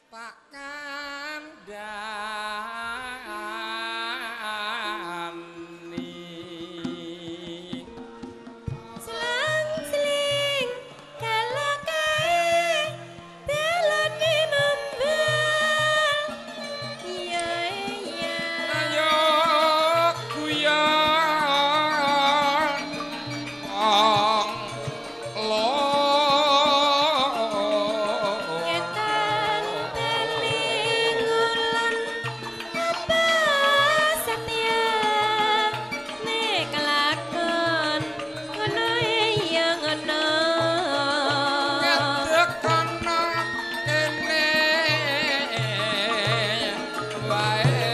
tak kandhani selang-seling kala kae telone membal iya iya ayo guyon ong lo ketan teling ulan apa satya nek lakon ngono ya ngono ngadeg kono kene wae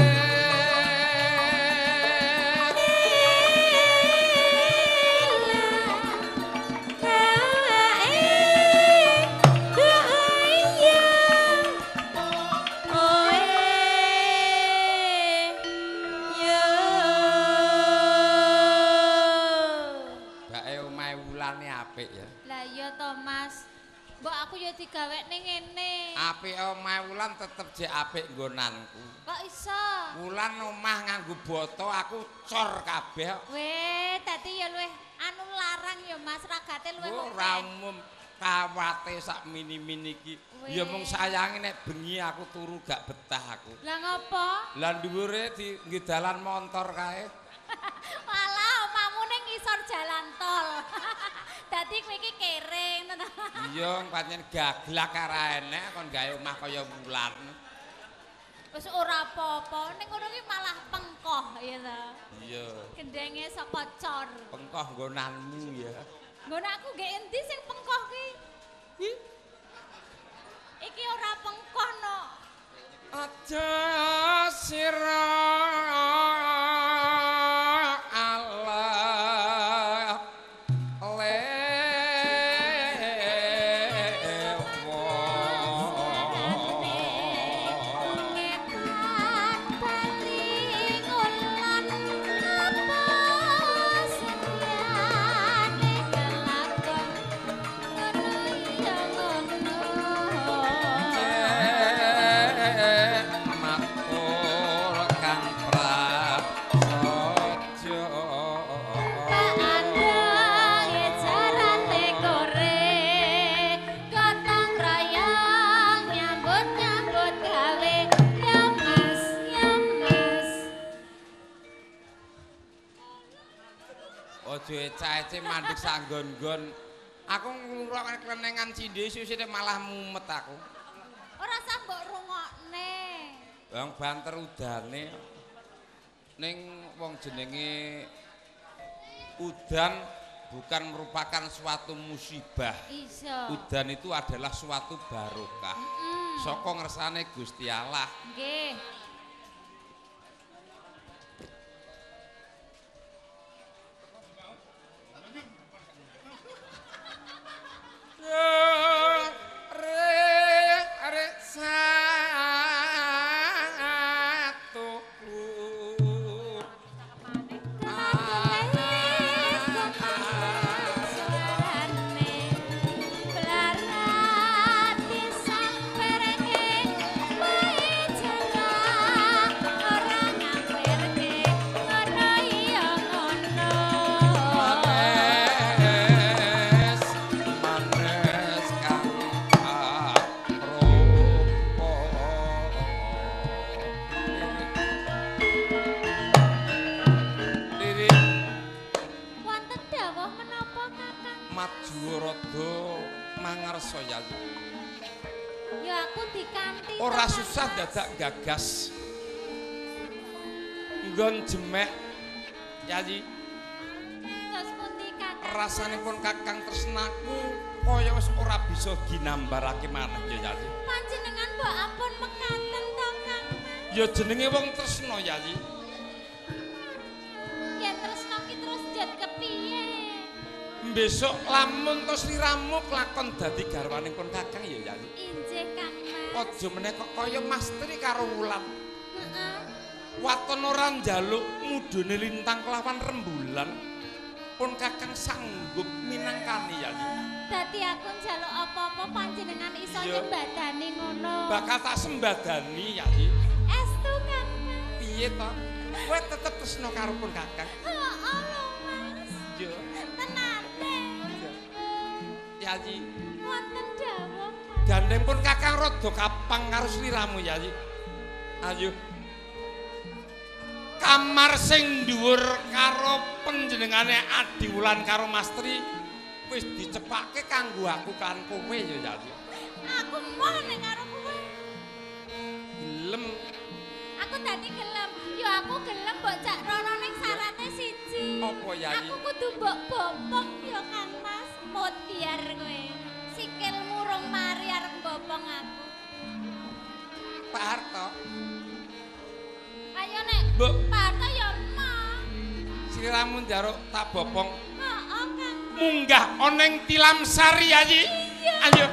bake omahe wulane apik ya Lah iya Thomas. Mbok aku ya digawekne ngene. apik omahe wulan tetep jek apik nggonanku Kok iso? wulan omah nganggo boto aku cor kabeh Weh, dadi ya luwih anu larang ya Mas, ragate luwih ora umum kawate sak mini-mini iki ya mung sayange nek bengi aku turu gak betah aku Lah ngopo? lah dhuwure di nggih dalan montor kae Walah, omahmu ning ngisor jalan tol. Dadi kowe iki kering. iya pancen gaglak ora enek kon gawe omah kaya wulan Wis ora apa-apa, ning ngono ki malah pengkoh ya ta. iya Gendenge saka cor. pengkoh nggonanmu ya Nggon aku nggih endi sing pengkoh ki? Iki ora pengkoh no. aja sira Allah lewo Ngetan paling ulan apa setiane kelakon ngono ya ngono. matur kang prasaja Pak Andang jarane kore gotong royong nyambut gawe ya Mas ya Mas. ojo ecah-ece mandek sanggon-gon aku ngrungokne klenengan cindhe susine malah mumet aku Ora usah mbok rungokne. bang banter udane ning wong jenenge udan bukan merupakan suatu musibah Iso. udan itu adalah suatu barokah saka ngersane Gusti Allah Nggih. manes kang Riri Wonten dawuh menapa Kakang? maju rada mangarsa ya Ya aku dikanthi. ora to, susah Mas. dadak gagas nggon jemek yayi Terus pundi Kakang? rasanipun kakang tresnaku kaya wis ora bisa ginambarake maneh ya yayi Panjenengan mbok ampun mekaten to Kang? ya jenenge wong tresna yayi Yen tresno ki terus jet kepiye? besok lamun to sliramu kelakon dadi garwaning pun kakang ya yayi Injih Kang Mas. aja meneh kok kaya mastri karo wulan Heeh. waton ora njaluk mudune lintang kelawan rembulan pun kakang sanggup minangkani yayi Dadi aku njaluk apa-apa panjenengan iso Kaya mbadani ngono. Bakal tak sembadani ya Yi. Estu Kang Mas. Piye to? Kowe tetep tresno karo pun Kakang. Heeh lho Mas. Yo. Tenate. Ya Yi. Wonten dawuh. Gandeng pun Kakang rada kapang karo sliramu ya Yi. Ayo. Kamar sing dhuwur karo panjenengane Adi Wulan karo Mastri wis dicepake kanggo aku kan kowe ya Yi. Aku mau ning karo kowe. Gelem. Aku tadi gelem. Yo aku gelem mbok cak rono ning syarate siji. Apa ya Yi? Aku kudu mbok bopong yo Kang Mas. Mut biar kowe. Sikilmu rong mari arep bopong aku. Pak Harto. Ayo nek Mbok. Pak Harto yo mau. Sliramu njaruk tak bopong. Heeh Kang. Munggah oneng tilam sari ya Yi. Ayo.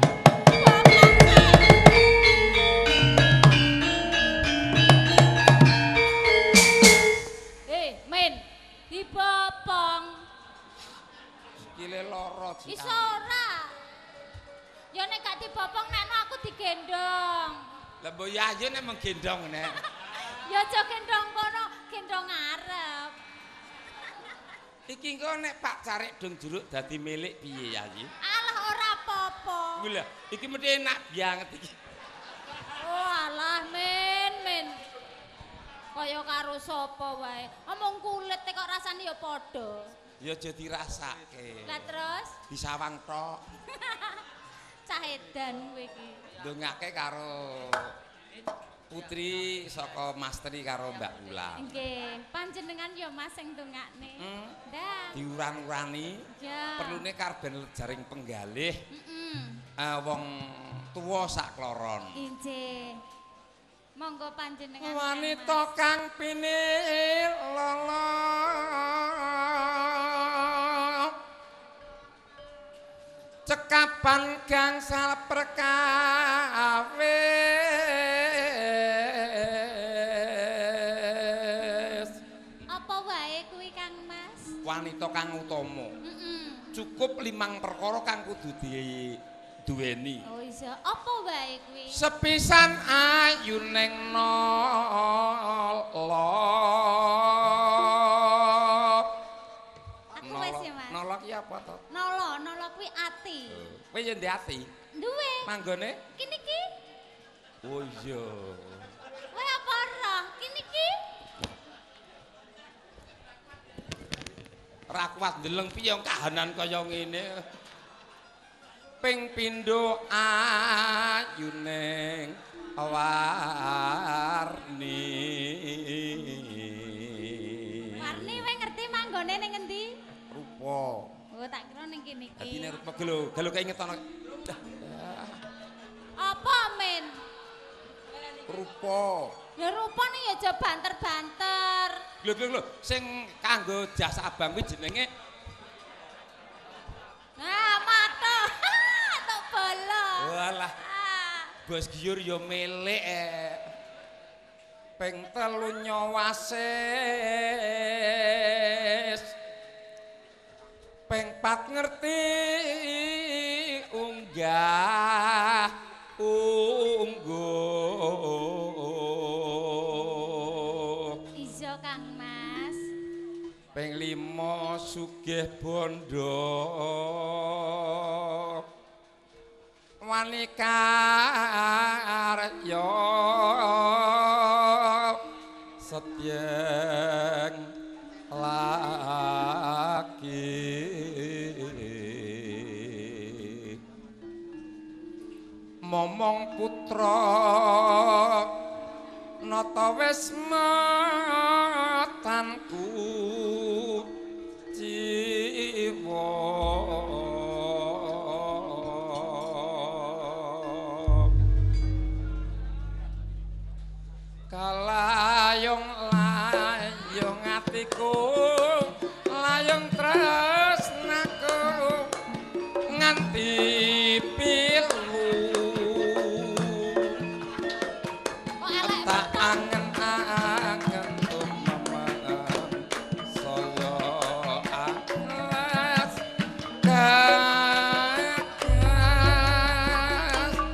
Men, dibopong. Sikile loro. Iso ora. Ya nek gak dibopong nekno aku digendong. Lah mbok ya ayo nek menggendong nek. Ya aja gendong kono, gendong ngarep. Iki engko nek Pak Carik dong juruk dadi milik piye ya Yi? Alah ora apa-apa. Lha iki mesti enak banget iki. Oh alah men. Kaya karo sapa wae. Omong kulit kok rasane ya padha. Ya aja dirasake. Lah terus Disawang tok. cah edan kowe iki. Ndongake karo putri saka Mastri karo Mbak Wulan. Nggih, panjenengan ya Mas sing ndongakne. Ndah. Diuran-urani. Ya. Perlune karben jaring penggalih. Heeh. Wong tuwa sak kloron. Injih. Monggo panjenengan. Wanita kang pinilala cekapan gangsal perkawis. Apa wae kuwi Kang Mas? Wanita kang utama. Heeh. Cukup 5 perkara kang kudu duweni. Oh iya, apa wae kuwi? Sepisan ayu ning nala. Aku wis ya Mas. Nala ki apa to? Nolo kuwi ati. Kowe ya ndek ati. Duwe. Manggone? Kini ki. Oh iya. Kowe apa roh? Kini ki. Ora kuat ndeleng piye kahanan kaya ngene. Ping pindho ayu ning warni. Warni kowe ngerti manggone ning endi? Rupa. Oh tak kira ning kene iki. Adine rupa gelo keingetana. Apa men? Rupa. Ya rupane ya aja banter-banter. Lho, sing kanggo jas abang kuwi jenenge Nah, mato. Tok bolo. walah, Ah. bos giur ya milik ping 3 nyawasis. Ping 4 ngerti unggah Iso Kang Mas. Ping 5 sugih bondo wani karya setyeng laki momong putra nata wis matanku jiwa kalayong layong atiku layong tresnaku nganti pilu Kok elek tak to? angen-angen tumemen saya alas kakas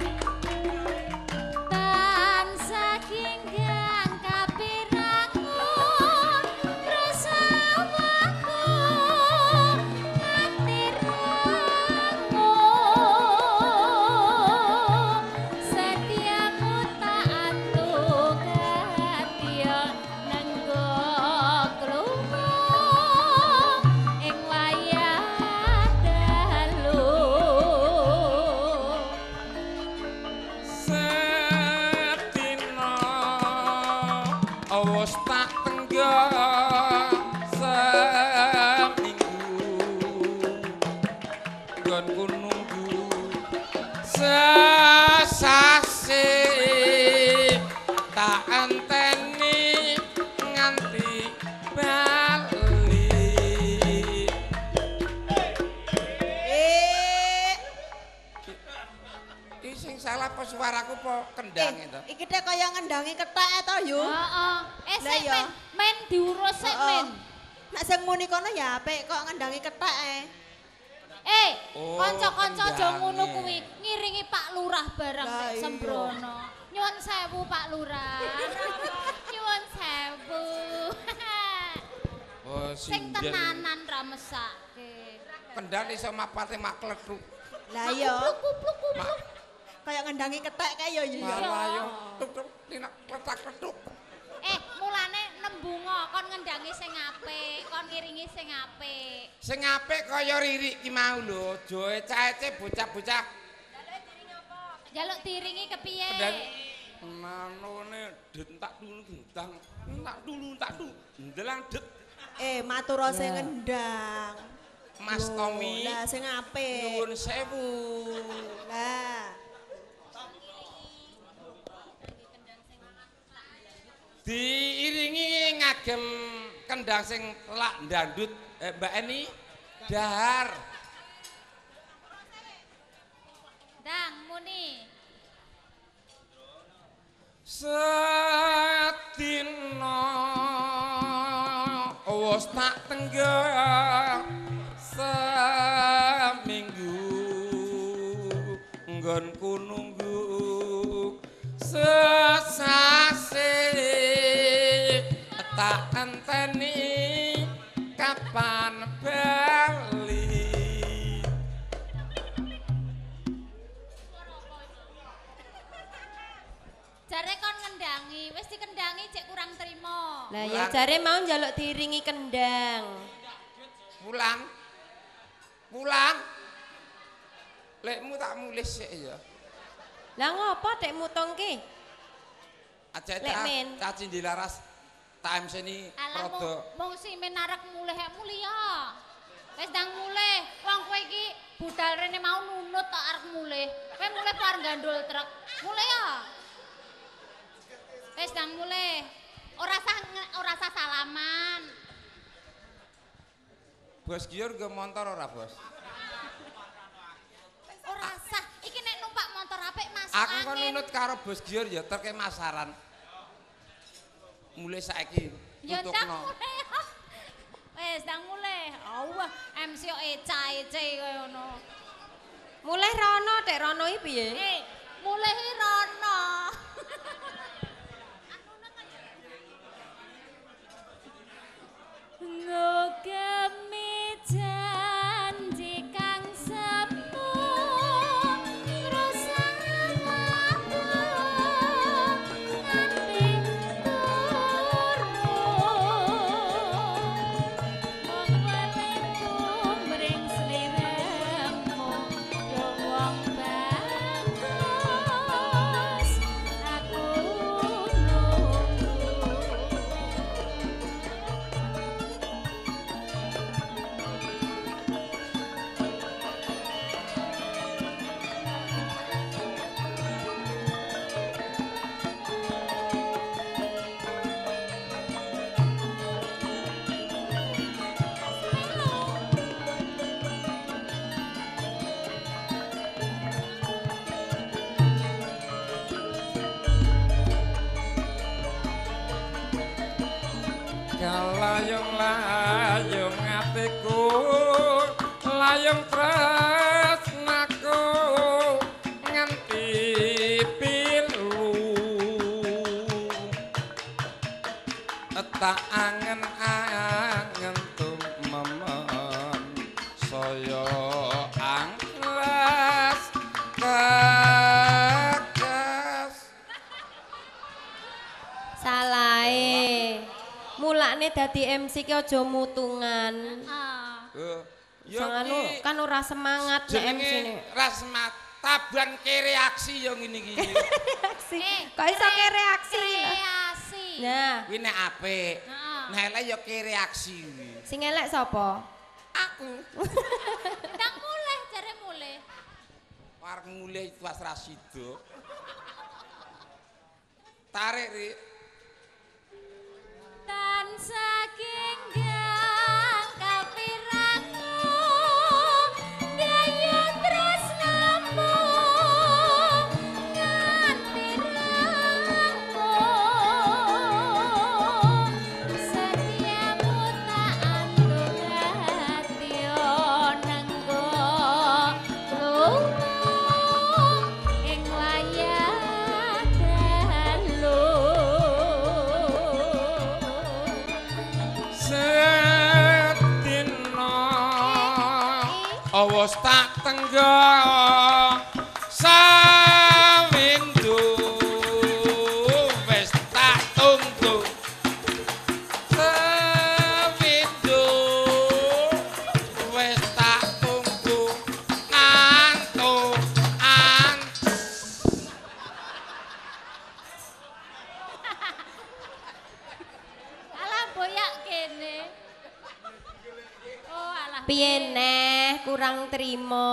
wis tak tenggak seminggu nggonku nunggu sesase tak enteni nganti bali. Iki sing salah apa suaraku apa kendang itu? Iki teh kaya ngendangi kethek to, Yu. Heeh. Lah ya. Men diurus sik men. Nek sing muni kono ya apik kok ngendangi kethek Oh, Kanca-kanca aja ngono kendange. kuwi ngiringi Pak Lurah barang Lah nek iya. Sembrono. Nyuwun sewu Pak Lurah. Nyuwun sewu. Oh, Sing sinden. tenanan ra mesake. Kendang iso mapate mak klethuk. Lah ya. Mak Kaya ngendangi kethek kae ya, Yu. malah yo tuk tinak kletak-kletuk. Mulane nembunga kon ngendangi sing apik, kon ngiringi sing apik. Sing apik kaya Ririk ki mau lho, aja ecah-eceh bocah-bocah. Jaluk diringi kepiye? Kendang manone dentak dulu dentang. Tak dulu. Ndelang det Matur sing ngendang. Mas Tommy. Lah sing apik. Nuwun sewu. Lah. Diiringi ngagem kendang sing lak ndandut Mbak Eni dahar. Dang muni. Sedina wis tak tenggak seminggu nggonku nunggu sesase tak enteni kapan bali. Jare kon ngendangi, wis dikendangi cek kurang trimo. Lah ya jare mau njaluk diiringi kendang. Pulang. Lekmu tak mulih sik ya. Lah ngopo tek mutungke? Aja Lek men. caci dilaras tak MC-ni Alah rada mung si menarek mulih mulia. Wis ndang mulih, wong kowe iki budal rene mau nunut tok arep mulih. Kowe mulih par gandul truk. Mulih ya. Wis ndang mulih. Ora sah salaman. Bos Gior nggo motor ora, Bos? Ora sah. Iki nek numpak motor apik masuk Aku kan angin. nunut karo Bos Gior ya terke masaran. Mulai saiki Ya ndang tutupno. mulih. Wis ndang mulih. Allah, MC kok eca-ece koyo ngono. Mulih rono tek rono iki piye? Mulih rono. Ngogemi janji kang sepuh ngrusang aku nganti wong welingku mring sliremu yo wong bagus aku nunggu. Layung atiku layung tresnaku nganti pilu tak angen-angen tumemen saya angles kekas. Salahe. Mulane dadi MC ki aja mutungan. Ya Sangano kan ora semangat nek MC ne. jenenge Rasmat taban ke reaksi ya ngene iki. Reaksi. Kok iso ke reaksi? Kreasi. Nah, Kuwi nek apik. Heeh. Nek elek ya ke reaksi kuwi. sing elek sapa? Aku. Ndang mulih jare mulih. Arep mulih was rasido. Tarik Rik. Tan saking gang kapirangu daya tresnamu nganti rangu setiamu tak andung hati nenggo lunga ing wayah dalu. Sedina awas tak tenggo sawindu wis tak tunggu sawindu wis tak tunggu antuk Alah boyak kene. Oh alah. Piye neh kurang trimo.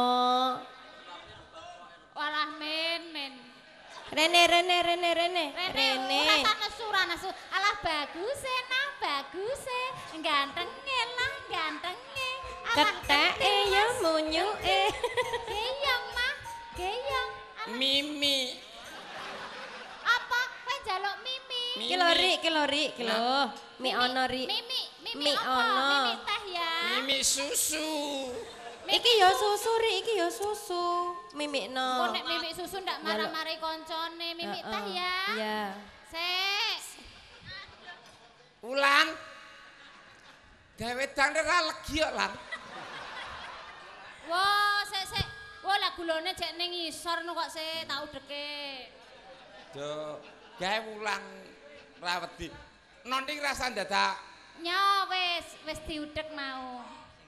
Walah men. Rene. Rene. Ora nesu. Alah bagus nah bagus gantenge lah gantenge. Keteke ya munyuke. Geyong mah geyong. Mimi Apa kowe njaluk mimi? Ki lho Rik. Mi ono Rik. Mimi Mi apa? ono. Mimi teh ya. Mimi susu Iki ya susu Rik, iki ya susu. Mimikno. Kok nek mimi susu ndak marah-marahi koncone mimi teh ya. Iya. Sek. Ulan gawe dangdut ra legi kok Lan. Wah, sek. Wah, lah gulone jek ning isor no kok sik tak udeke. Do gawe ulan ra wedi. Nonting rasa dadak Nyo wis diudek mau.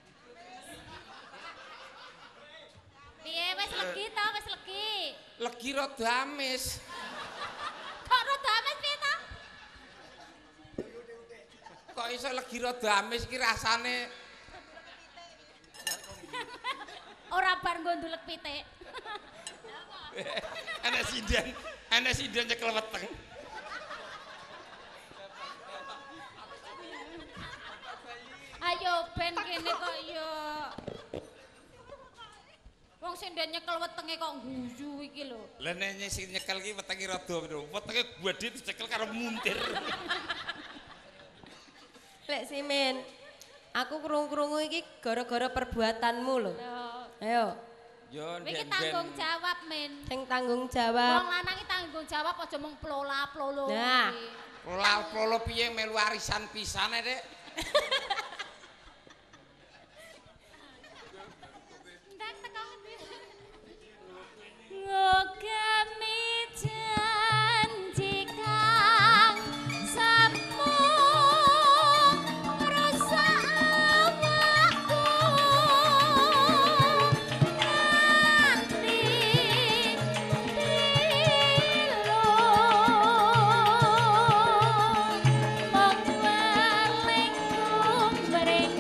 Piye wis legi to, wis legi. legi rada amis. Kok rada amis piye to? Kok iso legi rada amis iki rasane Ora bar nggo ndulek pitik. enek sinden nyekel weteng. Ayo ben kene kok yo. Wong sing ndek nyekel wetenge kok guyu iki lho. Lah nek sing nyekel iki wetenge rada wetenge gedhe dicekel karo muntir. Lek Simin, aku krungu-krungu iki gara-gara perbuatanmu lho. Ayo, Yo Iki tanggung jawab men. sing tanggung Wong jawab. lanang iki tanggung jawab aja mung plola-plolo. Nah. Pola piye melu arisan pisane, Dik? Ndang teko ngendi? Ngogami janji kang sambung rusak awakku nganti dilo mengweling kumbring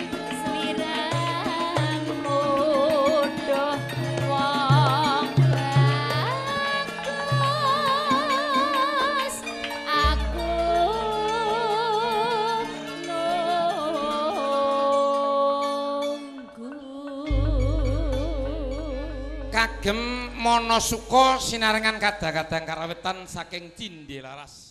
sliramu doh wong bagus aku nunggu. Kagem Monosuka sinarengan kadang-kadang karawitan saking Cindi Laras.